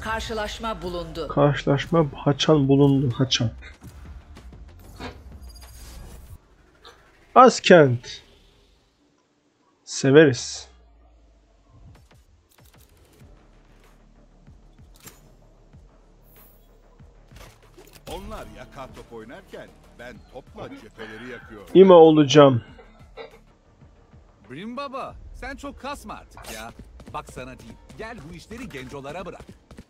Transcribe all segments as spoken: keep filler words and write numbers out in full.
Karşılaşma bulundu. Karşılaşma haçan bulundu. Haçan. Askent. Severiz. Onlar yaka top oynarken ben topla cepheleri yakıyorum. İma olacağım. Brim baba, sen çok kasma artık ya. Bak sana diyeyim, gel bu işleri gencolara bırak.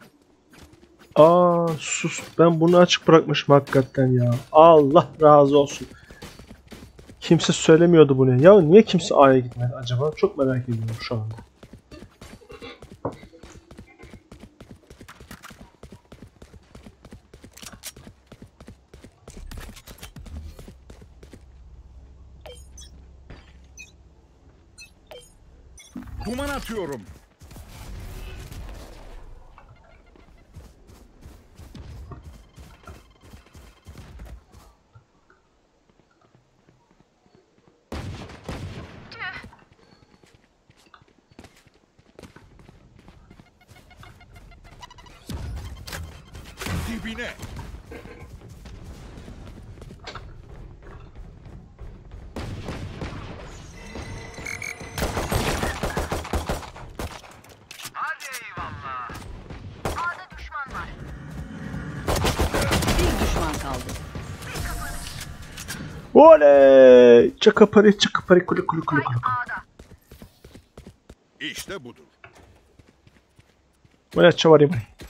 Aa sus, ben bunu açık bırakmışım hakikaten ya. Allah razı olsun. Kimse söylemiyordu bunu. Ya niye kimse A'ya gitmedi acaba? Çok merak ediyorum şu anda. Duman atıyorum. Dibine. Hadi eyvallah. A'da düşman var. Bir düşman kaldı. Oley! Çakapari çakapari kulu kulu kulu kulu. A'da. İşte budur. Böyle çavarayım.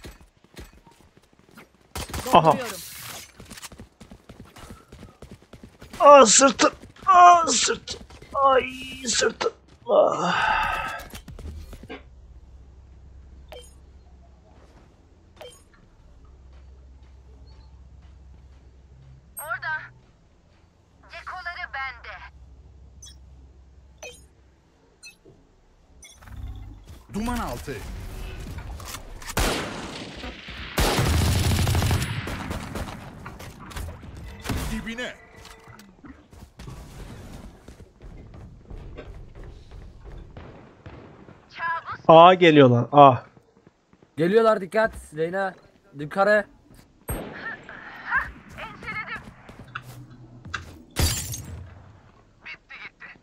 Aha. Dolduruyorum. Aa sırtım. Aa sırtım. Ay sırtım. Ah. Orada. Cekoları bende. Duman altı. Dibine. Kabus. A geliyorlar. A. Geliyorlar, dikkat. Leyla. Yukarı. Enseledim. Bitti gitti.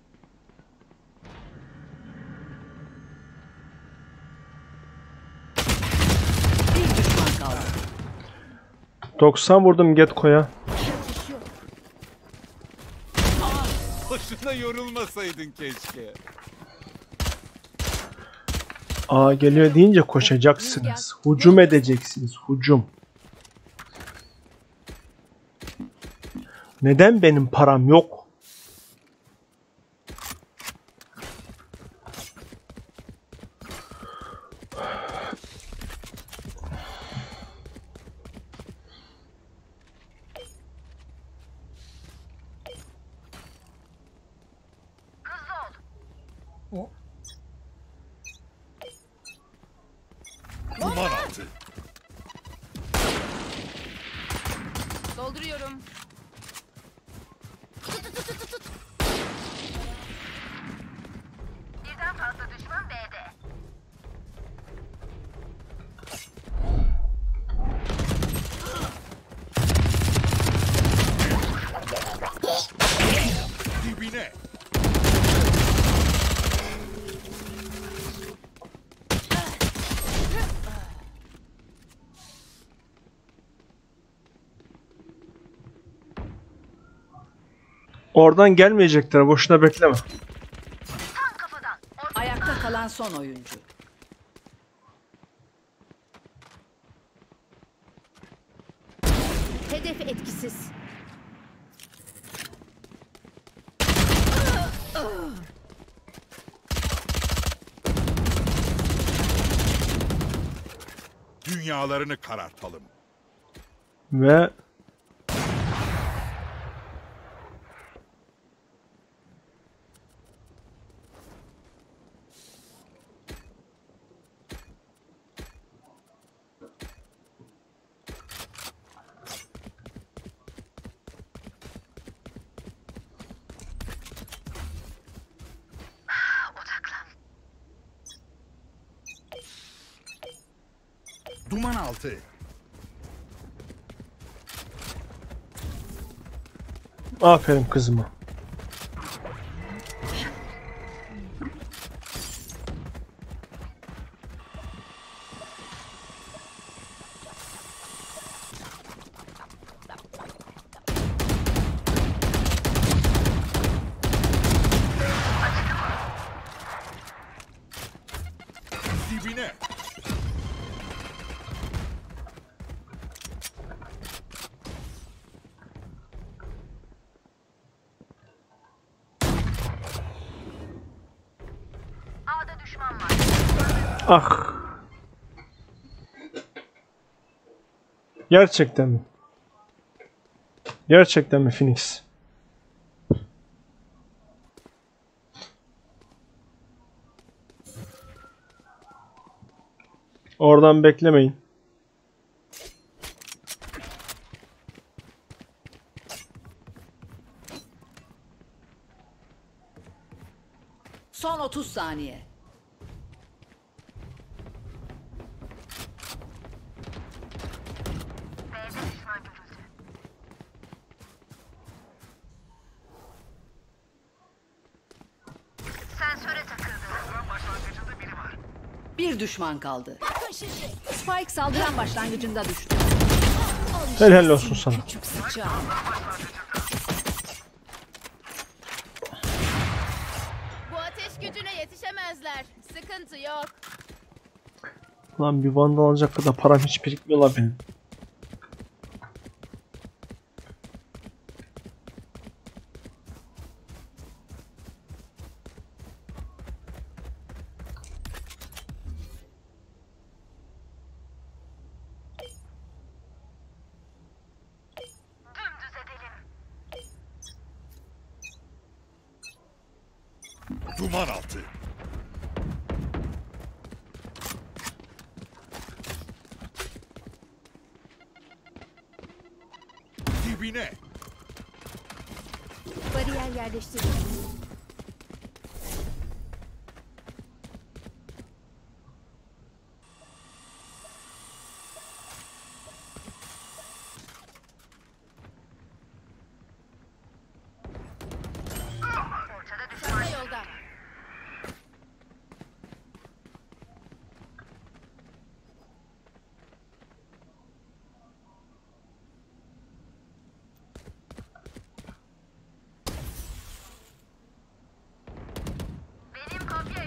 Bir düşman kaldı. doksan vurdum Getko'ya. Boşuna yorulmasaydın keşke. A geliyor deyince koşacaksınız. Hucum edeceksiniz. Hucum. Neden benim param yok? Hızlı ol. Duman altı. Dolduruyorum. Birden fazla düşman B'de. Dibine. Oradan gelmeyecekler. Boşuna bekleme. Tam kafadan. Orta. Ayakta kalan son oyuncu. Hedef etkisiz. Dünyalarını karartalım. Ve Odaklan. Duman altı. Aferin kızıma. Dibine. A'da düşman var. Ah. Gerçekten mi? Gerçekten mi Phoenix? Oradan beklemeyin. Son otuz saniye. B'de düşman görüldü. Sensöre takıldı. Başlangıcında biri var. Bir düşman kaldı. Spike saldıran başlangıcında düştü. Helal olsun sana. Küçük sıçan. Bu ateş gücüne yetişemezler. Sıkıntı yok. Lan bir vandal alacak kadar param hiç birikmiyor la benim. Dümdüz edelim. Duman altı. Dibine. Bariyer yerleştirildi. Ortada düşman. Çanta yolda. Benim kopya.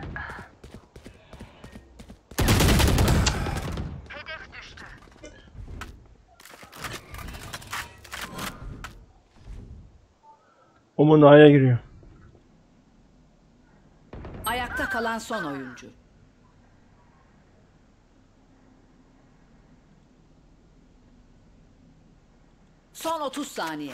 Hedef düştü. Omun A'ya giriyor. Ayakta kalan son oyuncu. Son otuz saniye.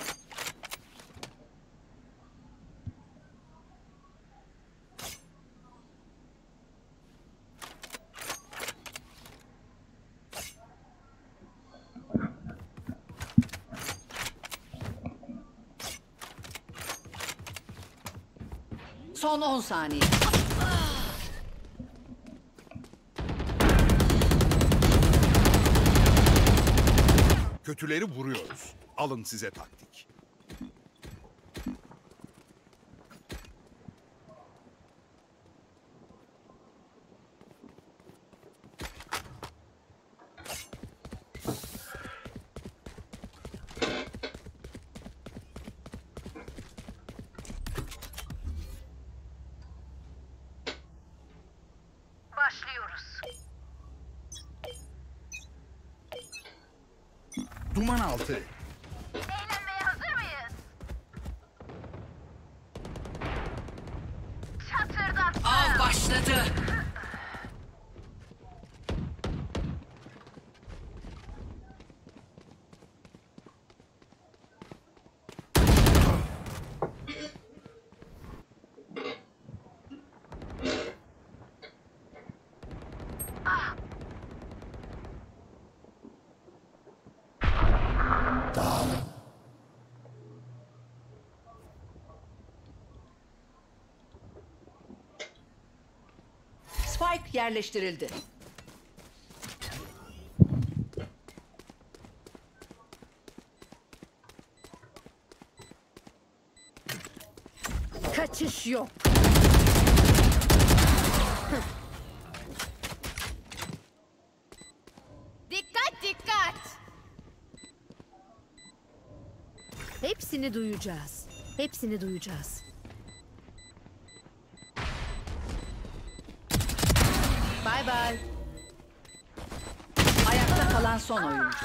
Son on saniye. Kötüleri vuruyoruz. Alın size taktik. Başlıyoruz. Duman altı. Eğlenmeye hazır mıyız? Çatırdat. Av başladı. Spike yerleştirildi. Kaçış yok. Dikkat dikkat. Hepsini duyacağız. Hepsini duyacağız. Bay bay. Ayakta kalan son oyuncu.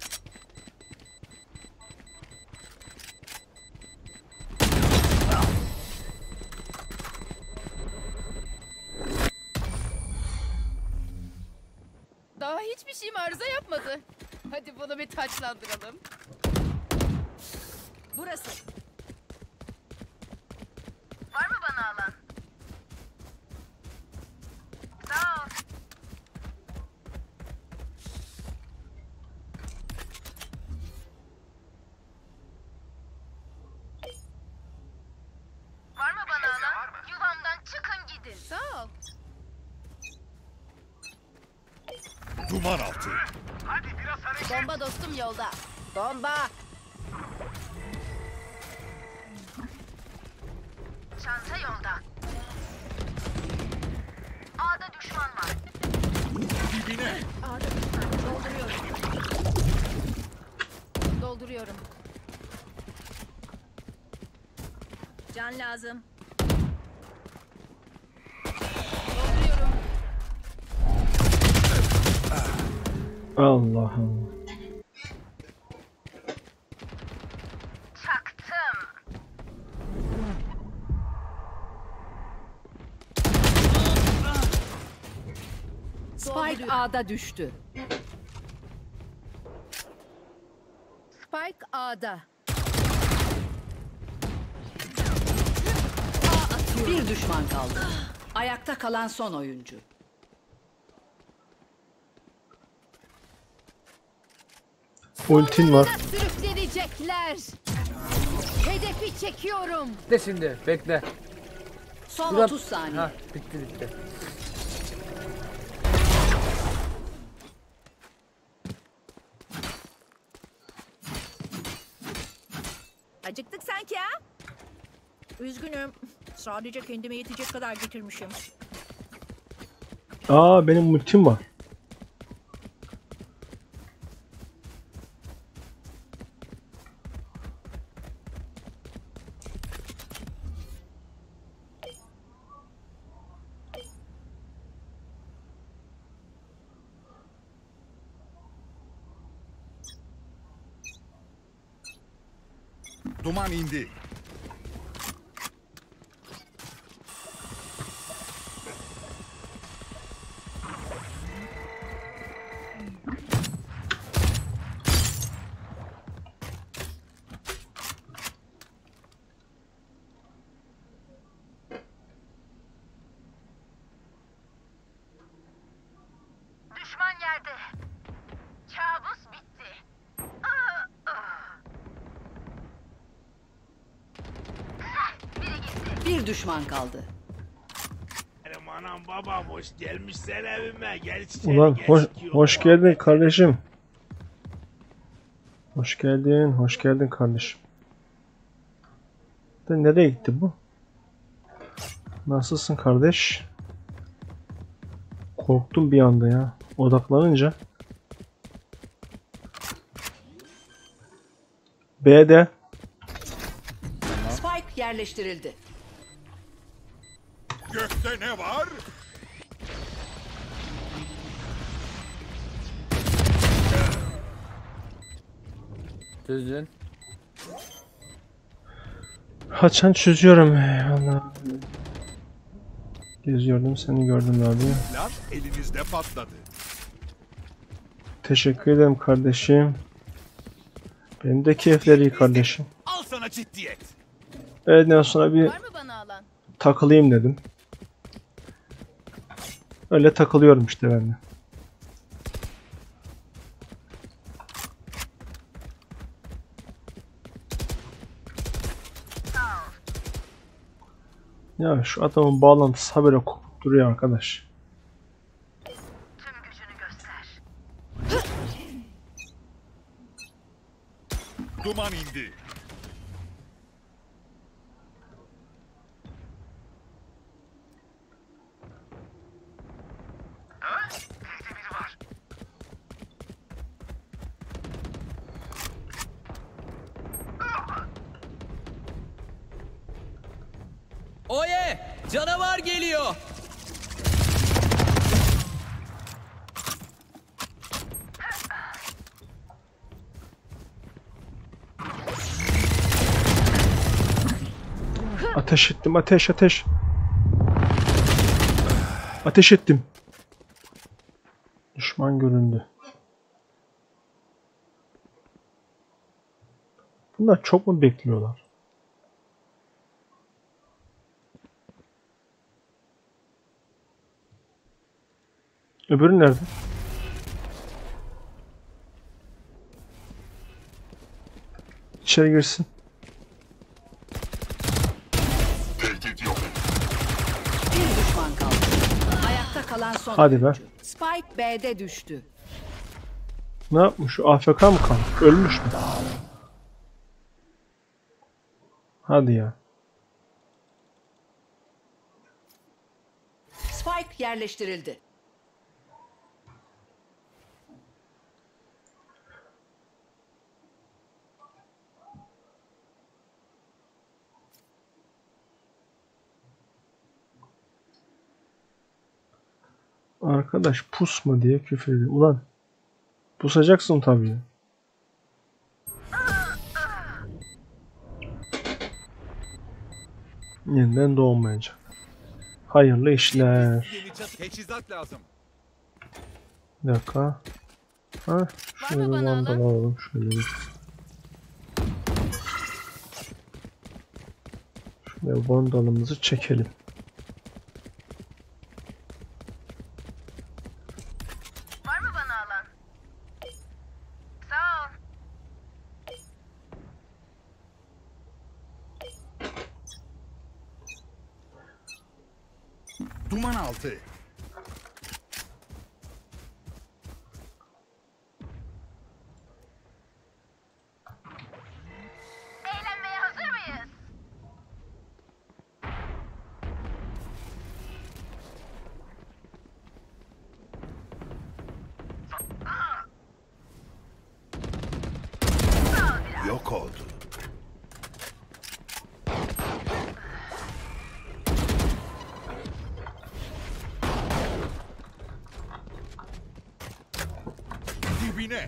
Daha hiçbir şeyim arıza yapmadı. Hadi bunu bir taçlandıralım. Burası. Var mı bana alan? Sağ ol. Var mı bana alan? Yuvamdan çıkın gidin. Sağ ol. Duman altı. Bomba dostum yolda. Bomba. Çanta yolda. A'da düşman var. Dibine. Dolduruyorum. Can lazım. Dolduruyorum. Allah Allah. Çaktım. Spike A'da düştü. Spike A'da. A atıyor. Bir düşman kaldı. Ayakta kalan son oyuncu. Ultin var. Sürüklenecekler. Hedefi çekiyorum. Bekle şimdi. Bekle. Son Şurada- otuz saniye. Ha, bitti bitti. Acıktık sanki ha? Üzgünüm. Sadece kendime yetecek kadar getirmişim. Aa benim ultim var. Duman indi. Düşman yerde. Kabus bitti. Aa, aa. Biri gitti. Bir düşman kaldı. Anam babam hoş gelmişsen evime. Gel içeri Ulan geç hoş, ki hoş oğlum. geldin kardeşim. Hoş geldin, hoş geldin kardeşim. De nereye gitti bu? Nasılsın kardeş? Korktum bir anda ya. Odaklanınca. B'de. Spike yerleştirildi. Gökte ne var? Çözün. Haçan çözüyorum. Eyvallah. Geziyordum seni gördüm abi. Lan elinizde patladı. Teşekkür ederim kardeşim. Benim de keyifleri iyi kardeşim. Al sana ciddiyet. Öğleden sonra bir Var mı bana alan? takılayım dedim. Öyle takılıyorum işte ben de. Ya şu adamın bağlantısı habire kopup duruyor arkadaş. Tüm gücünü göster. Duman indi. Oye! Canavar geliyor. Ateş ettim, ateş ateş. Ateş ettim. Düşman göründü. Bunlar çok mu bekliyorlar? Öbürü nerede? İçeri girsin. Bir düşman kaldı. Ayakta kalan son Hadi be. oyuncu. Spike B'de düştü. Ne yapmış? A F K mı kalmış? Ölmüş mü? Hadi ya. Spike yerleştirildi. Arkadaş pusma diye küfür ediyor. Ulan pusacaksın tabii. Yeniden doğmayacak. Hayırlı işler. Yeni çat teçhizat lazım. Bir dakika. Ha, şöyle bir bana vandal alan? alalım. Şöyle bir. Şöyle vandalımızı çekelim. Var mı bana alan? Sağ ol. Duman altı. Eğlenmeye hazır mıyız? Yok oldu. Dibine.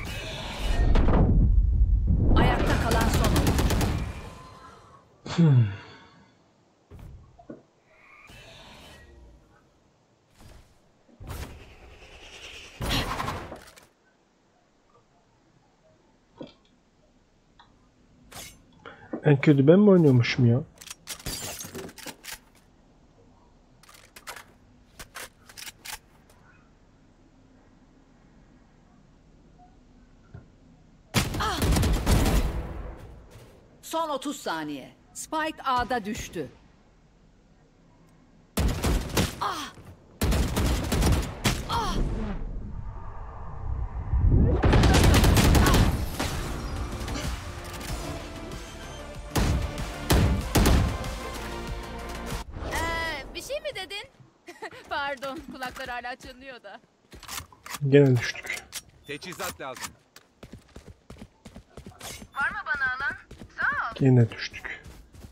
Ayakta kalan son oyuncu. En kötü ben mi oynuyormuşum ya? Son otuz saniye. Spike A'da düştü. Ah! Ah! Ee, bir şey mi dedin? Pardon, kulaklar hala çınlıyor da. Gene düştük. Teçhizat lazım. Var mı bana alan? Sağ ol. Gene düştük.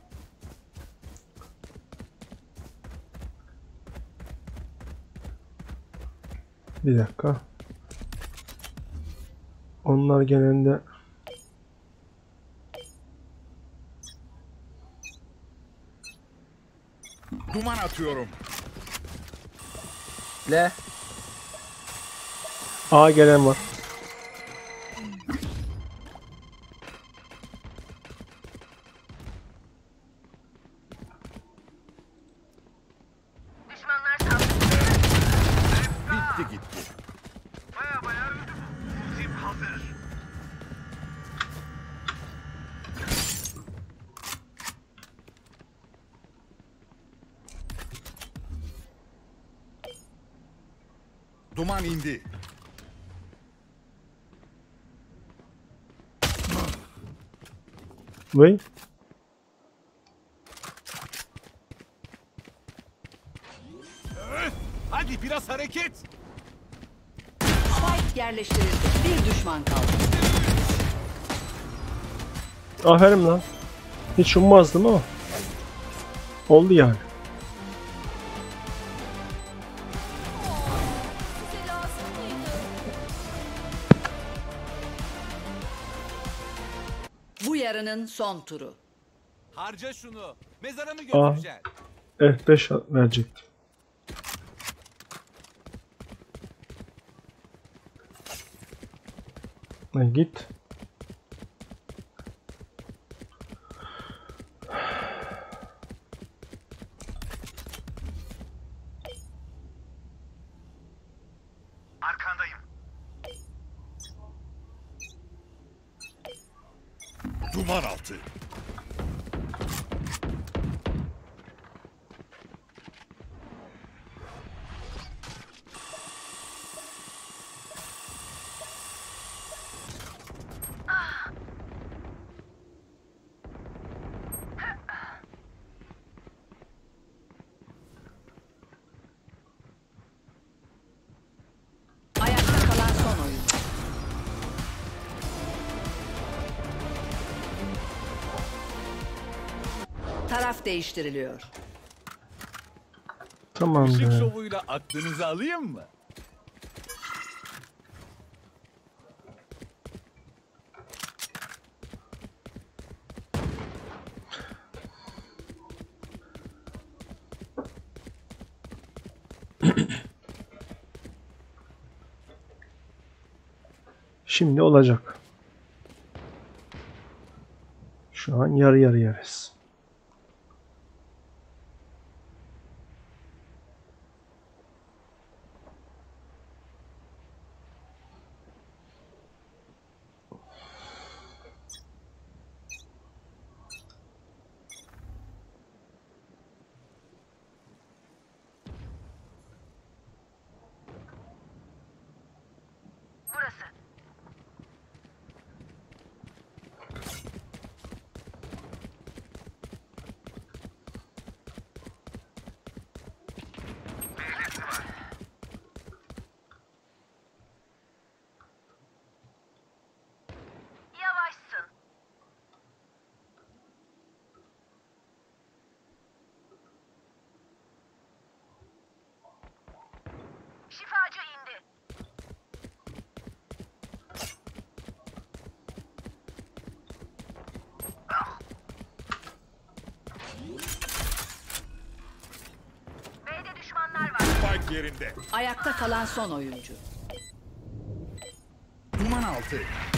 Bir dakika. Onlar genelde Duman atıyorum. Le. A gelen var. Düşmanlar saldırdı. Bitti gitti. Baya baya öldüm. Tim hazır. Duman indi. Ve Hadi biraz hareket. Spike yerleştirildi. Bir düşman kaldı. aferin lan. Hiç ummazdım ama. Oldu yani. Size lazım mıydı? Bu yarının son turu. Harca şunu. Mezara mı Aa. götüreceksin? F beş verecektim. Lan git. Arkandayım. Duman altı. Ayakta kalan son oyun. Taraf değiştiriliyor. Tamam Işık be. şovuyla aklınızı alayım mı? Şimdi olacak. Şu an yarı yarı yarız. Burası. Birisi var. Yavaşsın. Şifacı indi. B'de düşmanlar var. Spike yerinde. Ayakta kalan son oyuncu. Duman altı.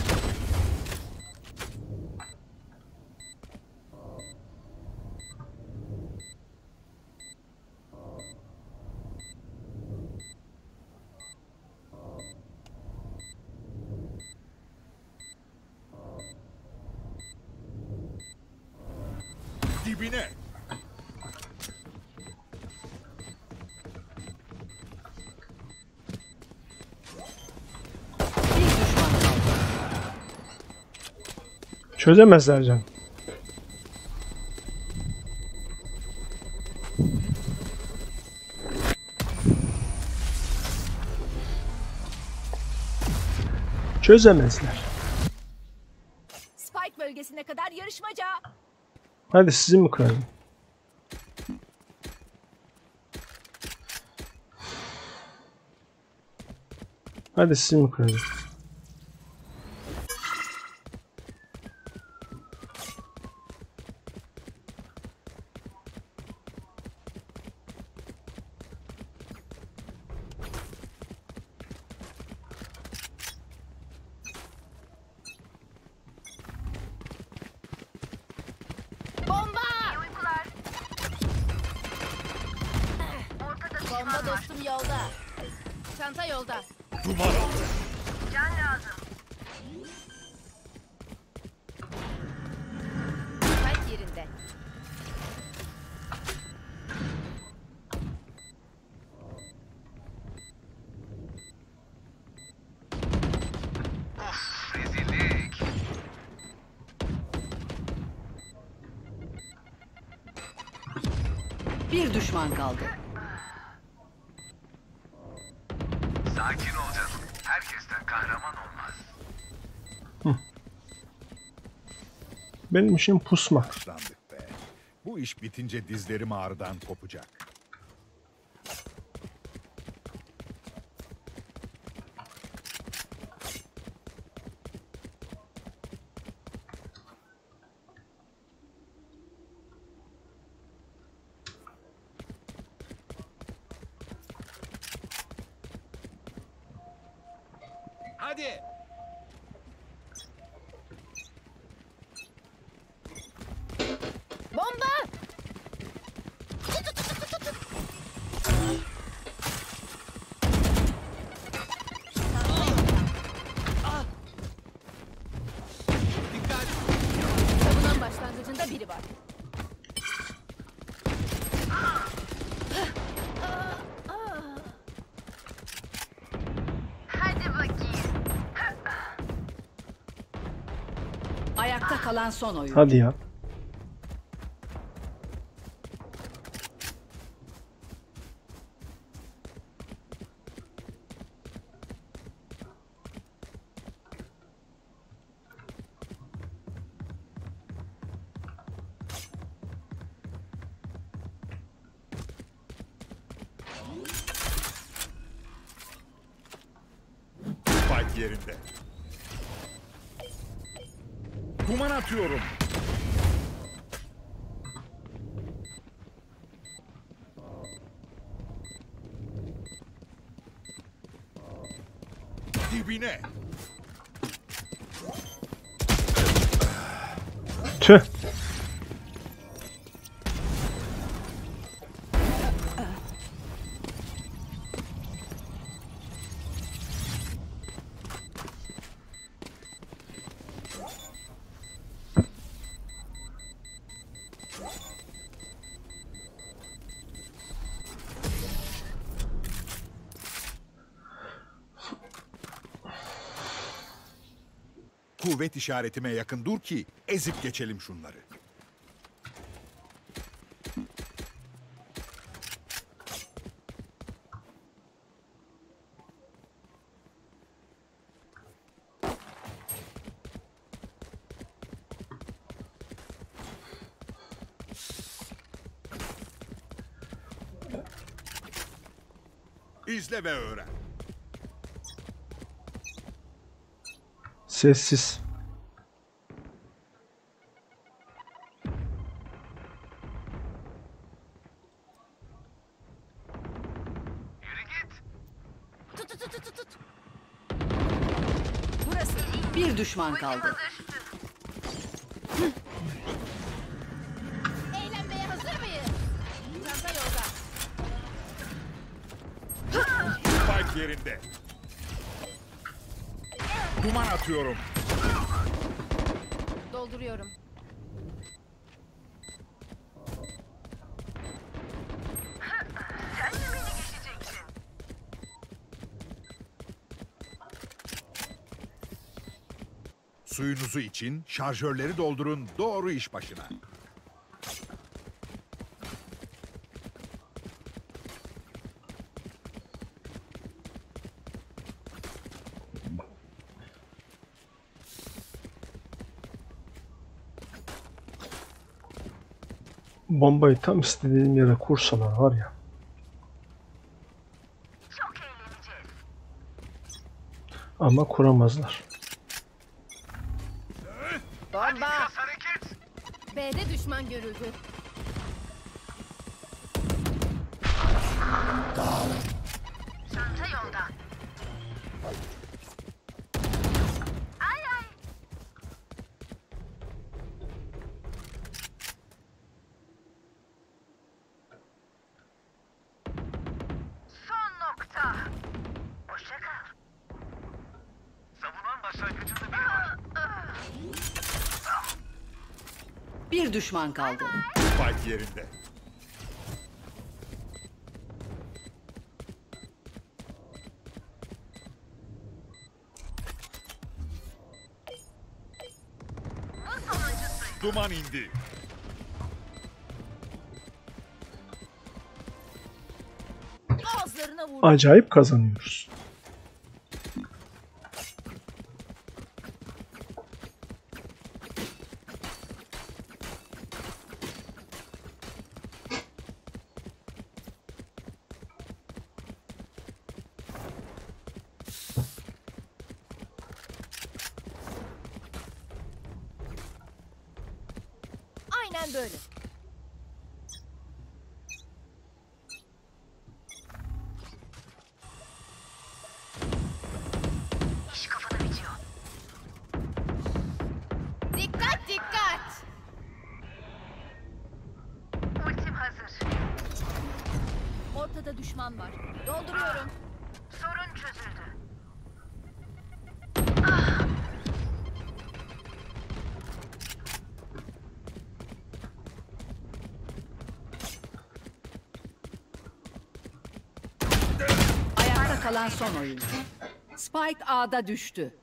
Dibine. Bir düşman kaldı. Çözemezler can. Çözemezler. Spike bölgesine kadar yarışmaca. Hadi sizi mi kıralım? Hadi sizi mi kıralım? Bomba! İyi uykular. Ortada düşman Bomba var. dostum yolda. Çanta yolda. Duman altı. Can lazım. Spike yerinde. Of, rezillik. Bir düşman kaldı. Sakin ol canım. Herkesten kahraman olmaz. Benim işim pusma. Başlandık be. Bu Bu iş bitince dizlerim ağrıdan kopacak. Hadi. Bomba! Dikkat. Savunan başlangıcında biri var. Hadi bakayım. Ayakta kalan son oyun. Hadi ya. Spike yerinde. Duman atıyorum. Dibine. Tüh. Kuvvet işaretime yakın dur ki ezip geçelim şunları. İzle ve öğren. Sessiz. Yürü git. Tut tut tut tut tut. Burası. Bir düşman kaldı. Eğlenmeye hazır mıyız? Çanta yolda. Spike yerinde. Duman atıyorum. Dolduruyorum. Sen de beni geçeceksin. Suyunuzu için şarjörleri doldurun, doğru iş başına. Bombayı tam istediğim yere kursalar var ya. Çok eğleneceğiz. Ama kuramazlar. Hadi biraz hareket. B'de düşman görüldü. Çanta yolda. Ay ay. Son nokta. Hoşça kal. Savunan başlangıcında biri var. Bir düşman kaldı. Spike yerinde. Bu sonuncusuydu. Duman indi. Ağızlarına vur. Acayip kazanıyoruz. Aynen böyle. İş kafada bitiyor. Dikkat dikkat. Ultim hazır. Ortada düşman var. Dolduruyorum. Sorun çözüldü. Ayakta kalan son oyuncu. Spike A'da düştü.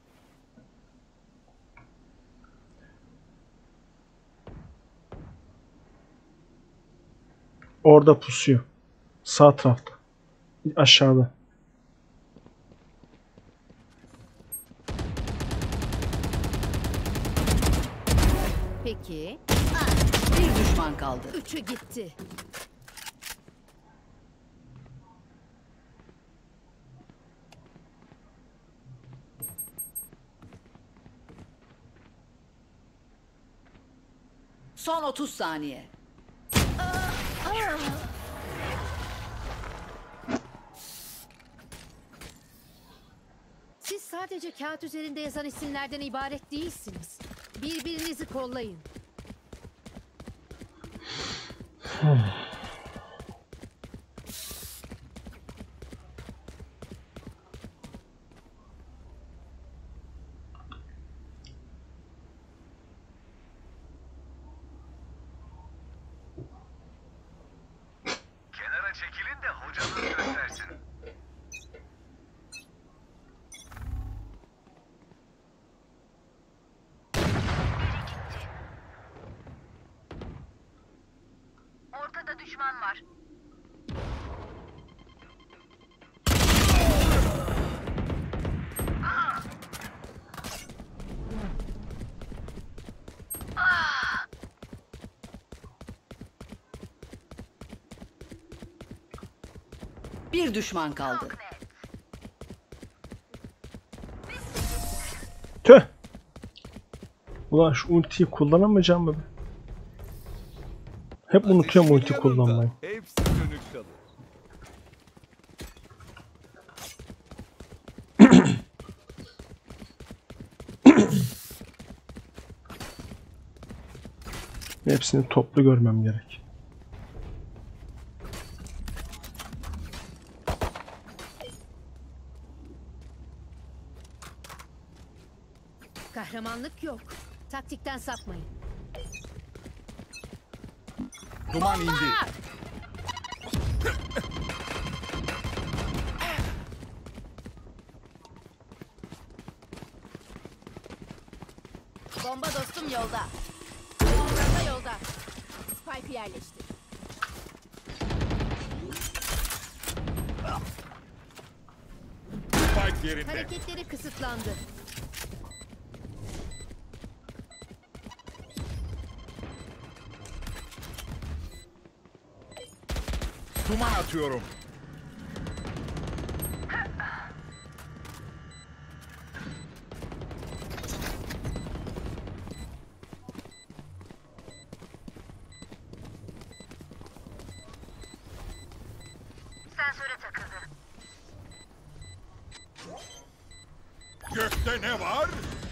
Orada pusuyor. Sağ tarafta. Aşağıda. Peki. Bir düşman kaldı. Üçü gitti. Son otuz saniye. Siz sadece kağıt üzerinde yazan isimlerden ibaret değilsiniz. Birbirinizi kollayın. Kenara çekilin de hocanız göstersin. Ortada düşman var. Bir düşman kaldı. Tüh. Ulan şu ultiyi kullanamayacağım mı? Hep unutuyorum ulti Ateşin kullanmayı. yanında hepsi dönük kalır. Hepsini toplu görmem gerek. Kahramanlık yok. Taktikten sapmayın. Duman indi. Bomba dostum yolda. Bomba yolda. Spike yerleşti. Spike yerinde. Hareketleri kısıtlandı. Duman atıyorum. Sensöre takıldı. Gökte ne var?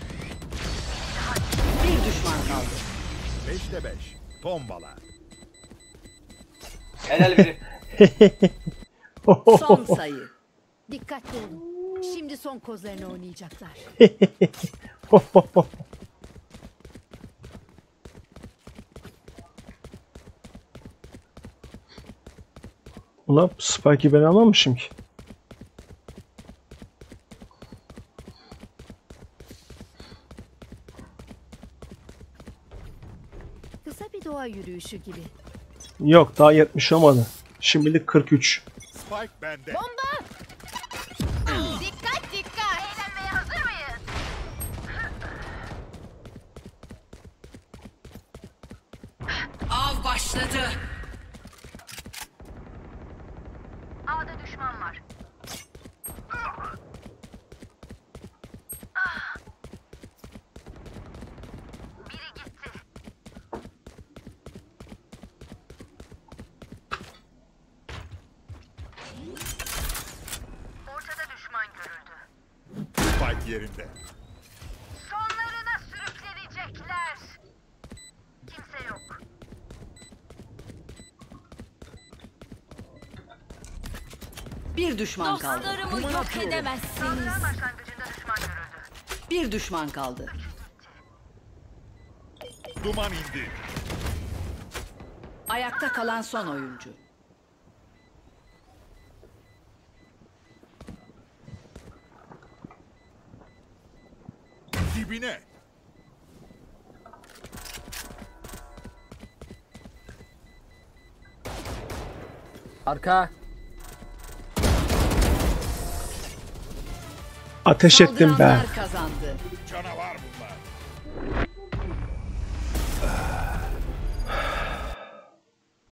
Bir düşman kaldı. Beşte beş. Tombala. Helal biri. Son sayı. Dikkatli olun. Şimdi son kozlarını oynayacaklar. Ulan Spike'i ben almamışım ki. Kısa bir doğa yürüyüşü gibi. Yok daha yetmiş olmadı. Şimdilik kırk üç. Spike bende. Bomba! Dikkat dikkat. Eğlenmeye hazır mıyız? Av başladı. A'da düşman var. Biri gitti. yerinde. Sonlarına sürüklenecekler. Kimse yok. Bir düşman kaldı. Dostlarımı yok edemezsiniz. Saldıran başlangıcında düşman görüldü. Bir düşman kaldı. Duman indi. Ayakta kalan son oyuncu. Dibine. Arka. Ateş ettim be. Saldıranlar kazandı. Canavar.